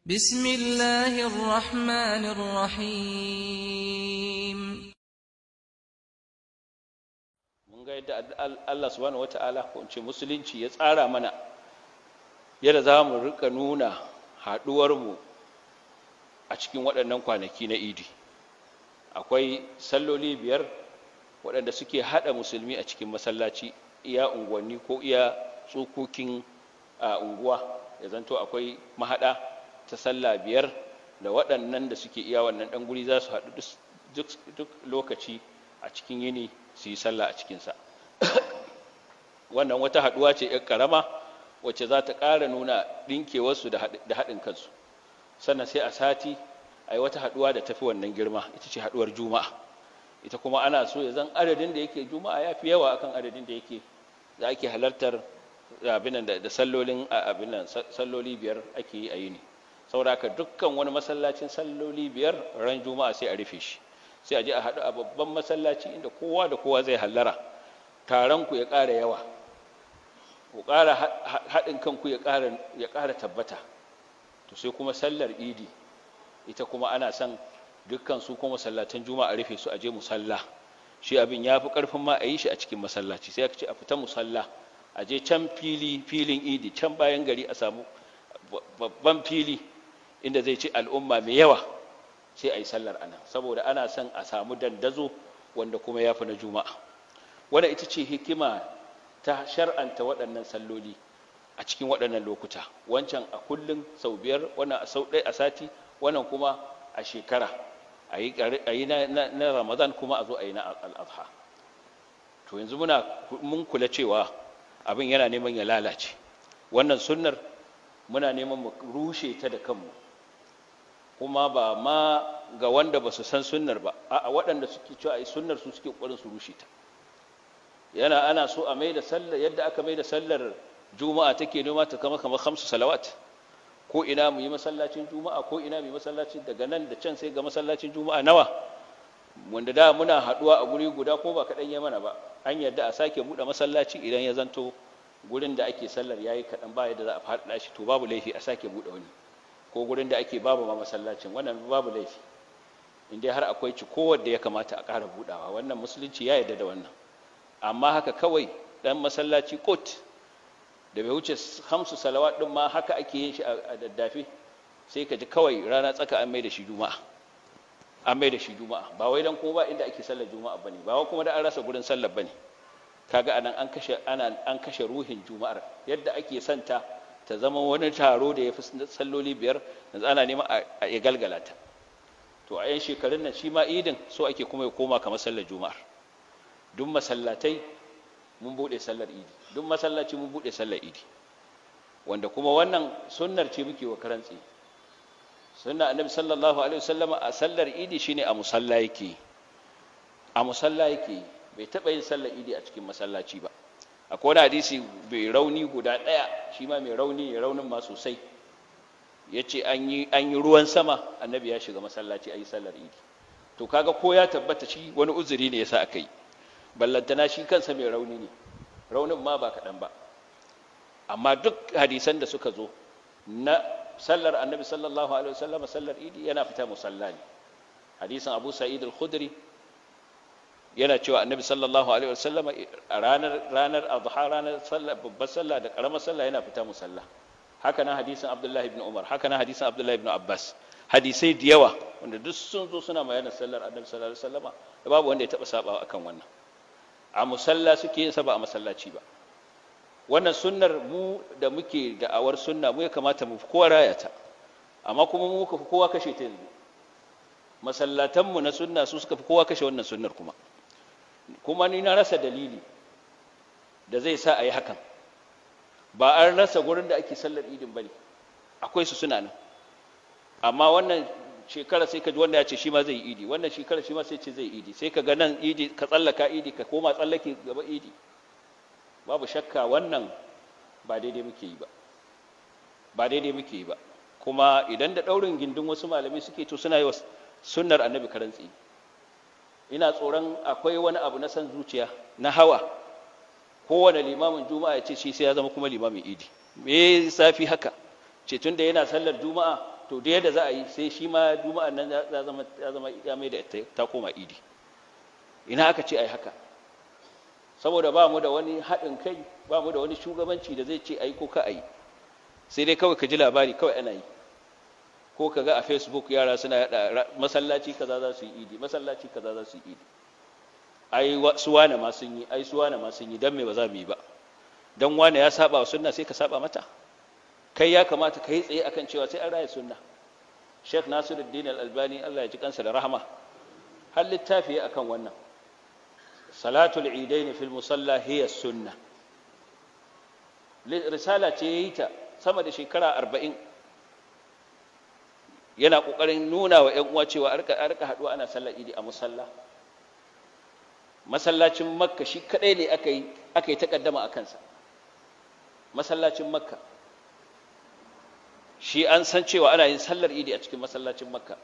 بسم الله الرحمن الرحيم. mun ga yadda Allah subhanahu wata'ala ko in ce musulunci ya tsara mana yadda za mu rika nuna haɗuwarmu a cikin waɗannan kwanaki na idi. Akwai salloli biyar waɗanda suke haɗa musulmi a cikin masallaci, iya unguwanni ko iya tsokokin unguwa, ya zanto akwai mahaɗa ta sallah biyar da waɗannan da suke iya wannan ɗan guri za su haɗu duk lokaci a cikin yini su yi sallah a cikinsa. Wannan wata haɗuwa ce ‘yar ƙarama wacce za ta ƙara nuna ɗinkewarsu da haɗin kansu. Sannan sai a sati a yi wata haɗuwa da tafi wannan girma, ita ce haɗuwar juma'a. Ita kuma ana so ya zan adadin da yake juma'a ya fi yawa akan adadin da ake halartar abinan da sallolin abinan salloli biyar ake yi a yini. Saboda dukkan wani masallacin salloli biyar ran juma'a sai a rufe shi, sai a je a haɗu a babban masallaci inda kowa da kowa zai hallara, taron ku ya ƙara yawa, ku ƙara haɗin kanku ya ƙara tabbata. To sai kuma sallar idi, ita kuma ana son dukkan su kuma masallatan juma'a a rufe su a je musalla. Shi abin ya fi ƙarfin ma a yi shi a cikin masallaci, sai aka ce a fita musalla, a je can filin idi can bayan gari a samu babban fili inda zai ci al'umma mai yawa, sai a yi sallar ana, saboda ana son a samu dandazo wanda kuma ya fi na juma'a. Wadda ita ce hikima ta shar'anta waɗannan salloli a cikin waɗannan lokuta, wancan a kullum sau biyar, wannan a sau ɗaya a sati, wannan kuma a shekara, a yi na ramadan kuma a zo a yi na al'adha. To yanzu mun kula cewa abin yana neman ya lalace. Wannan sunnar muna neman mu rushe ta da kanmu, kuma ba ma ga wanda ba su san sunnar ba, a waɗanda suke cewa ai sunnar su suke ƙoƙarin su rushe ta. Ana so a maida sallar yadda aka maida sallar juma'a take noma ta kamar 5 salawat, ko ina mu yi masallacin juma'a, ko ina mu yi masallacin daga nan da can sai ga masallacin juma'a nawa, wanda da muna haɗuwa a guri guda ko ba kaɗan ya mana ba. An yarda a sake buɗe masallaci idan ya zanto gurin da ake sallar yayi kaɗan ba yadda za a faɗaɗa shi, to babu laifi a sake buɗe wani, ko gurin da ake babu ma masallacin, wannan babu laifi inda har akwai cikowar da ya kamata a ƙara buɗawa. Wannan musulunci ya yarda da wannan. Amma haka kawai ɗan masallaci kot da bai wuce 5 salawat ɗin ma haka ake yin shi a daddafe, sai ka ji kawai rana tsaka an mai da shi juma'a, ba wai dan kuma ba inda ake sallar juma'a bane, ba wai kuma da an rasa gurin sallar bane. Kaga anan an kashe ruhin juma'ar, yadda ake santa ta zama wani taro da ya fi salloli biyar, yanzu ana neman a ya galgala ta. To a yan shekarun nan shi ma idin so ake kuma ya koma kamar sallar juma'ar. Duk masallatai mun bude sallar idi, duk masallaci mun bude sallar idi, wanda kuma wannan sunnar ce muke wa karantsi. Sunna annabi sallallahu alaihi wasallam a sallar idi shine a musalla yake, bai taɓa yin sallar idi a cikin masallaci ba. Akwai wani hadisi bai rauni guda ɗaya, shi ma mai rauni ne, raunin ma sosai, ya ce an yi ruwan sama annabi ya shiga masallaci a yi sallar idi. To kaga ko ya tabbata shi wani uzuri ne ya sa aka yi, ballantana shi kansa mai rauni ne, raunin ma ba kaɗan ba. Amma duk hadisan da suka zo na sallar annabi sallallahu alaihi wasallam sallar idi yana fita musalla ne. Hadisin Abu Sa'id al-Khudri yana cewa annabi sallallahu alaihi wasallam a ranar adha, ranar sallah, babbar sallah da karamar sallah yana fita musalla. Haka nan hadisin Abdullah ibn Umar, haka nan hadisin Abdullah ibn Abbas, hadisai da yawa wanda duk sun zo suna bayana sallar annabi sallallahu alaihi wasallam, da babu wanda ya taba sabawa akan wannan. A musalla suke yin sa, ba a masallaci ba. Wannan sunnar mu da muke da'awar sunna mu ya kamata mu kowa rayata, amma kuma mu ka fi kowa kashe ta yanzu. Masallatanmu na sunna su suka fi kowa kashe wannan sunnar kuma ni na rasa dalili da zai sa a yi hakan. Ba an rasa gurin da ake sallar idin ba ne, akwai su suna nan, amma wannan shekara sai ka ji wanda ya ce shi ma zai idi, wannan shekara shi ma sai ce zai idi, sai ka ga nan idi ka tsallaka idi ka koma tsallake gaba idi. Babu shakka wannan ba daidai muke yi ba, kuma idan da ɗaurin gindin wasu malamai suke to suna yi wa sunnar annabi karantsi. Ina tsoron akwai wani abu na san zuciya na hawa, kowane limamin juma'a ya ce shi sai ya zama kuma limamin idi. Me safi haka ce tunda yana sallar juma'a to da yadda za a yi sai shi ma juma'an nan ya mai da ta koma idi. Ina aka ce ai haka? Saboda ba mu da wani haɗin kai, ba mu da wani shugabanci da zai ce ai ko ka ai, sai dai kawai ka ji labari kawai ana yi, ko ka ga a Facebook yara suna yada masallaci kaza za su yi idi, masallaci kaza za su yi idi, ai su wane ma sun yi, ai su wane ma sun yi, dan me ba za mu yi ba? Dan wane ya saba wa sunna sai ka saba mata? Kai ya kamata ka yi tsaye akan cewa sai an raya sunna. Sheikh Nasiruddin Al-Albani Allah ya ji kansa da rahama har littafi akan wannan, salatul idain fil musalla hiya sunna. Risala ce yayi ta sama da shekara 40, yana kokarin nuna wa ƴan uwa cewa a rika haduwa ana sallar idi a musalla. Masallacin Makka shi kadai ne aka yi takaddama a kansa. Masallacin Makka shi an san cewa ana yin sallar idi a cikin masallacin Makka.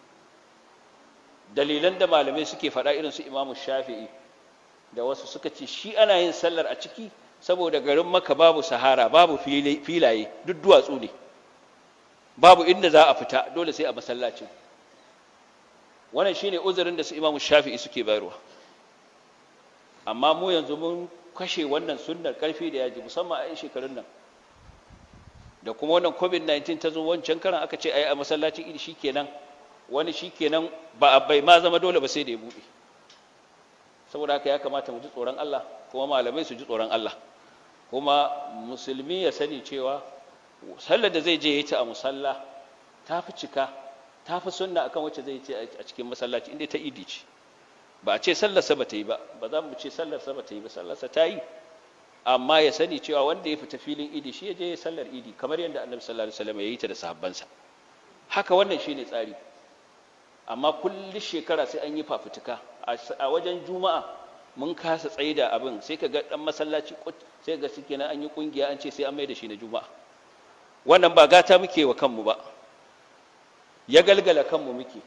Dalilan da malamai suke faɗa irin su Imam Shafi'i da wasu suka ce shi ana yin sallar a ciki saboda garin Makka babu sahara, babu filaye, duk duwatsu ne, babu inda za a fita, dole sai a masallacin. Wannan shine uzurin da su Imam Shafi'i suke bayarwa. Amma mu yanzu mun kashe wannan sunnar karfi da yaji, musamman a shekarun nan da kuma wannan covid-19 ta zo. Wancan karan aka ce ai a masallacin idi shikenan, wani shikenan bai ma zama dole ba sai da ya bude. Saboda haka ya kamata mu ji tsoron Allah, kuma malamai su ji tsoron Allah, kuma musulmi ya sani cewa sallar da zai je ya yi ta a musalla ta fi cika, ta fi sunna akan wacce zai ce a cikin masallaci inda ta idi ce. Ba a ce sallarsa ba ta yi ba, ba za mu ce sallarsa ba ta yi ba, sallarsa ta yi, amma ya sani cewa wanda ya fita filin idi shi ya je ya sallar idi kamar yadda Annabi sallallahu alaihi wasallam ya yi ta da sahabbansa. Haka wannan shine tsari. Amma kullu shekara sai an yi fafutuka a wajen juma'a, mun kasa tsaida abin, sai ka ga dan masallaci sai ga shikenan an yi kungiya an ce sai an mai da shi na juma'a. Wannan ba gata muke wa kanmu ba, ya galgala kanmu muke,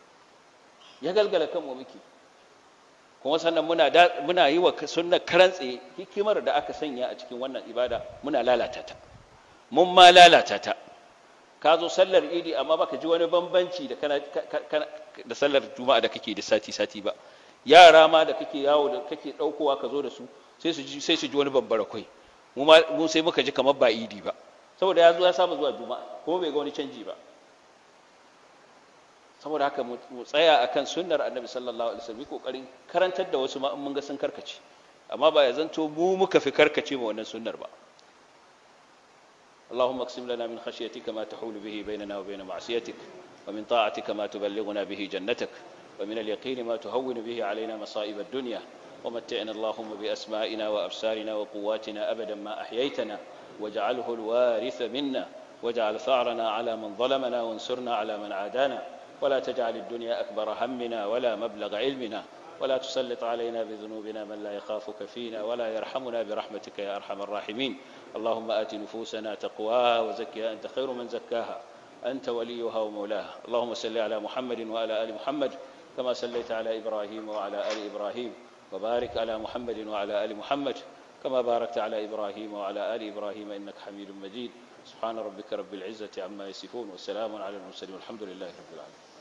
kuma sannan muna yi wa sunnar karan tsaye. Hikimar da aka sanya a cikin wannan ibada muna lalata ta, mun ma lalata ta. Ka zo sallar idi amma baka ji wani bambanci da sallar juma'a da kake da sati ba. Yara ma da kake yawo da kake daukowa ka zo da su sai su ji wani babbara kai, mu sai muka ji kamar ba idi ba, saboda ya saba zuwa juma'a kuma bai ga wani canji ba. Saboda haka mu tsaya akan sunnar Annabi sallallahu alaihi wasallam, kokarin karantar da wasu ma in mun ga sun karkace, amma ba ya zanto mu muka fi karkace ma wannan sunnar ba. اللهم اقسم لنا من خشيتك ما تحول به بيننا وبين معصيتك، ومن طاعتك ما تبلغنا به جنتك، ومن اليقين ما تهون به علينا مصائب الدنيا، ومتعنا اللهم بأسمائنا وأبصارنا وقواتنا أبدا ما أحييتنا، واجعله الوارث منا، واجعل ثأرنا على من ظلمنا، وانصرنا على من عادانا، ولا تجعل الدنيا أكبر همنا ولا مبلغ علمنا، ولا تسلط علينا بذنوبنا من لا يخافك فينا ولا يرحمنا برحمتك يا أرحم الراحمين. اللهم آت نفوسنا تقواها وزكها أنت خير من زكاها، أنت وليها ومولاها. اللهم صل على محمد وعلى آل محمد كما صليت على إبراهيم وعلى آل إبراهيم، وبارك على محمد وعلى آل محمد كما باركت على إبراهيم وعلى آل إبراهيم إنك حميد مجيد. سبحان ربك رب العزة عما يصفون، والسلام على المرسلين، والحمد لله رب العالمين.